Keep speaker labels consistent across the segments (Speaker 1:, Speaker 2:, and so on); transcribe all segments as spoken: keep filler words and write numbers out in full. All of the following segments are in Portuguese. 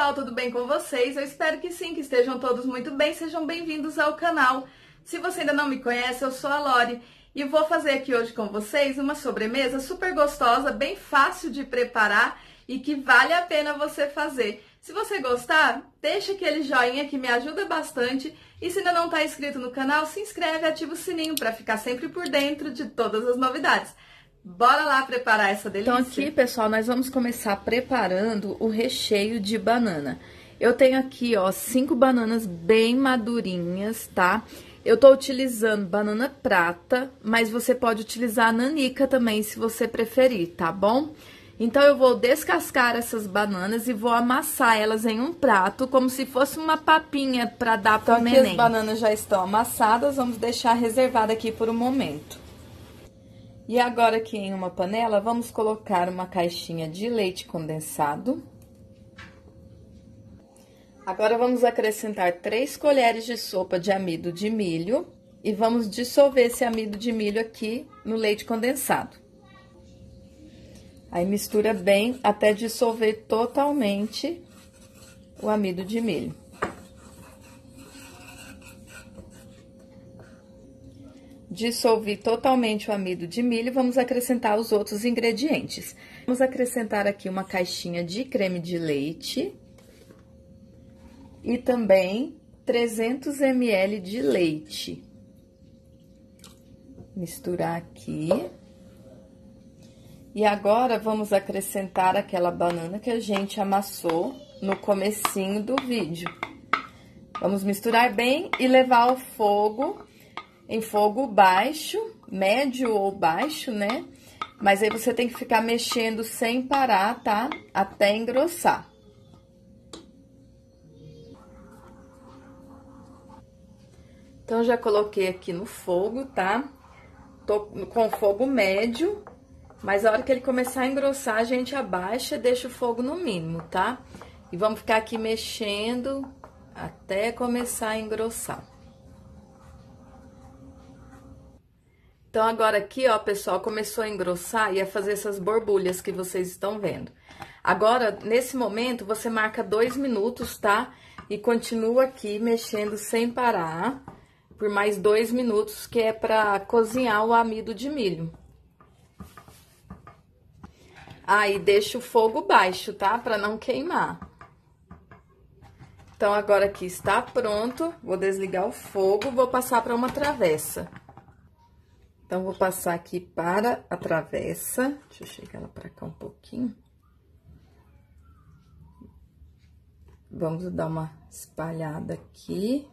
Speaker 1: pessoal, tudo bem com vocês? Eu espero que sim, que estejam todos muito bem, sejam bem-vindos ao canal. Se você ainda não me conhece, eu sou a Lori e vou fazer aqui hoje com vocês uma sobremesa super gostosa, bem fácil de preparar e que vale a pena você fazer. Se você gostar, deixa aquele joinha que me ajuda bastante e se ainda não está inscrito no canal, se inscreve e ativa o sininho para ficar sempre por dentro de todas as novidades. Bora lá preparar essa delícia?
Speaker 2: Então aqui, pessoal, nós vamos começar preparando o recheio de banana. Eu tenho aqui, ó, cinco bananas bem madurinhas, tá? Eu tô utilizando banana prata, mas você pode utilizar a nanica também, se você preferir, tá bom? Então, eu vou descascar essas bananas e vou amassar elas em um prato, como se fosse uma papinha para dar pro neném. Então, aqui as bananas já estão amassadas, vamos deixar reservada aqui por um momento. E agora aqui em uma panela, vamos colocar uma caixinha de leite condensado. Agora, vamos acrescentar três colheres de sopa de amido de milho e vamos dissolver esse amido de milho aqui no leite condensado. Aí, mistura bem até dissolver totalmente o amido de milho. Dissolvi totalmente o amido de milho, vamos acrescentar os outros ingredientes. Vamos acrescentar aqui uma caixinha de creme de leite e também trezentos mililitros de leite. Misturar aqui. E agora, vamos acrescentar aquela banana que a gente amassou no comecinho do vídeo. Vamos misturar bem e levar ao fogo, em fogo baixo, médio ou baixo, né? Mas aí você tem que ficar mexendo sem parar, tá? Até engrossar. Então, já coloquei aqui no fogo, tá? Tô com fogo médio. Mas a hora que ele começar a engrossar, a gente abaixa e deixa o fogo no mínimo, tá? E vamos ficar aqui mexendo até começar a engrossar. Então, agora aqui, ó, pessoal, começou a engrossar e a fazer essas borbulhas que vocês estão vendo. Agora, nesse momento, você marca dois minutos, tá? E continua aqui mexendo sem parar por mais dois minutos, que é pra cozinhar o amido de milho. Aí, deixa o fogo baixo, tá? Pra não queimar. Então, agora aqui está pronto. Vou desligar o fogo, vou passar para uma travessa. Então, vou passar aqui para a travessa. Deixa eu chegar ela pra cá um pouquinho. Vamos dar uma espalhada aqui.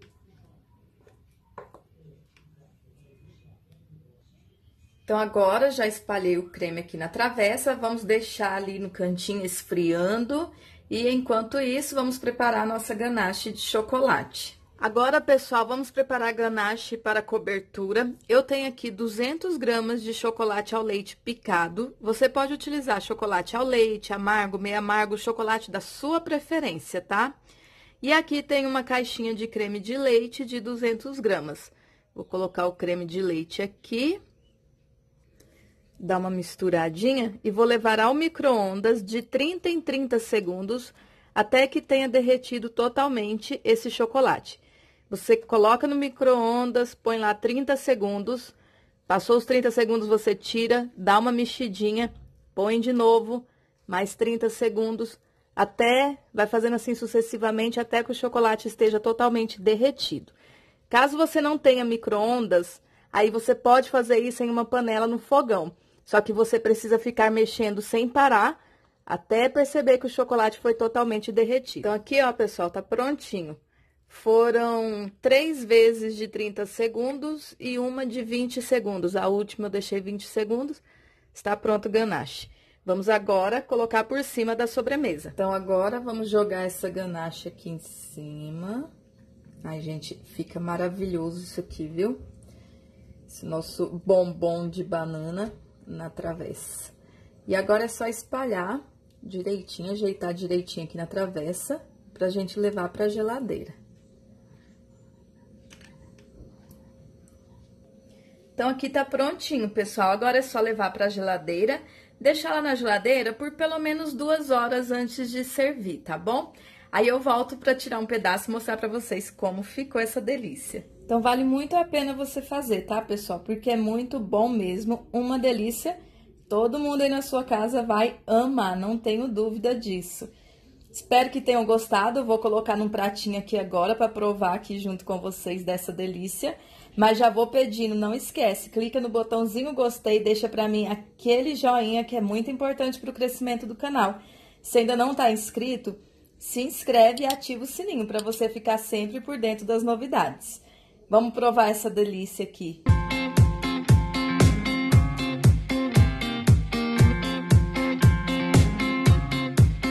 Speaker 2: Então, agora, já espalhei o creme aqui na travessa, vamos deixar ali no cantinho esfriando. E, enquanto isso, vamos preparar a nossa ganache de chocolate. Agora, pessoal, vamos preparar a ganache para cobertura. Eu tenho aqui duzentos gramas de chocolate ao leite picado. Você pode utilizar chocolate ao leite, amargo, meio amargo, chocolate da sua preferência, tá? E aqui tem uma caixinha de creme de leite de duzentos gramas. Vou colocar o creme de leite aqui. Dar uma misturadinha e vou levar ao micro-ondas de trinta em trinta segundos até que tenha derretido totalmente esse chocolate. Você coloca no micro-ondas, põe lá trinta segundos, passou os trinta segundos, você tira, dá uma mexidinha, põe de novo, mais trinta segundos, até, vai fazendo assim sucessivamente até que o chocolate esteja totalmente derretido. Caso você não tenha micro-ondas, aí você pode fazer isso em uma panela no fogão. Só que você precisa ficar mexendo sem parar, até perceber que o chocolate foi totalmente derretido. Então, aqui, ó, pessoal, tá prontinho. Foram três vezes de trinta segundos e uma de vinte segundos. A última eu deixei vinte segundos. Está pronto o ganache. Vamos agora colocar por cima da sobremesa. Então, agora, vamos jogar essa ganache aqui em cima. Ai, gente, fica maravilhoso isso aqui, viu? Esse nosso bombom de banana na travessa. E agora é só espalhar direitinho, ajeitar direitinho aqui na travessa, pra gente levar pra geladeira. Então, aqui tá prontinho, pessoal. Agora é só levar pra geladeira. deixar ela na geladeira por pelo menos duas horas antes de servir, tá bom? Aí eu volto para tirar um pedaço e mostrar para vocês como ficou essa delícia. Então vale muito a pena você fazer, tá, pessoal? Porque é muito bom mesmo, uma delícia. Todo mundo aí na sua casa vai amar, não tenho dúvida disso. Espero que tenham gostado, eu vou colocar num pratinho aqui agora para provar aqui junto com vocês dessa delícia. Mas já vou pedindo, não esquece, clica no botãozinho gostei, deixa para mim aquele joinha que é muito importante para o crescimento do canal. Se ainda não está inscrito, se inscreve e ativa o sininho para você ficar sempre por dentro das novidades. Vamos provar essa delícia aqui.